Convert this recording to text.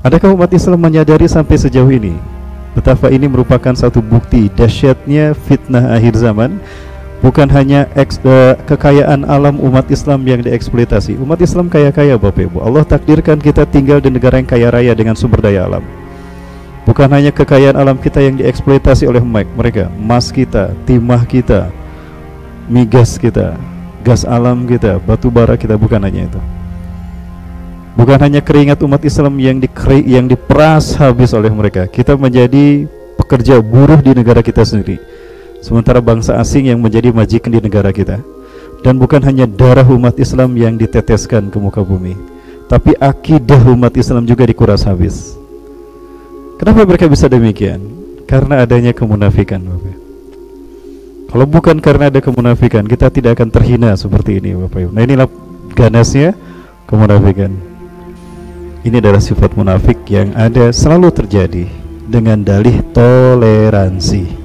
Adakah umat Islam menyadari sampai sejauh ini betapa ini merupakan satu bukti dahsyatnya fitnah akhir zaman? Bukan hanya kekayaan alam umat Islam yang dieksploitasi. Umat Islam kaya-kaya Bapak Ibu. Allah takdirkan kita tinggal di negara yang kaya raya dengan sumber daya alam. Bukan hanya kekayaan alam kita yang dieksploitasi oleh mereka, emas kita, timah kita, migas kita, gas alam kita, batu bara kita, bukan hanya itu. Bukan hanya keringat umat Islam yang diperas habis oleh mereka. Kita menjadi pekerja buruh di negara kita sendiri, sementara bangsa asing yang menjadi majikan di negara kita. Dan bukan hanya darah umat Islam yang diteteskan ke muka bumi, tapi akidah umat Islam juga dikuras habis. Kenapa mereka bisa demikian? Karena adanya kemunafikan, Bapak. Kalau bukan karena ada kemunafikan, kita tidak akan terhina seperti ini, Bapak Ibu. Nah, inilah ganasnya kemunafikan. Ini adalah sifat munafik yang ada selalu terjadi dengan dalih toleransi.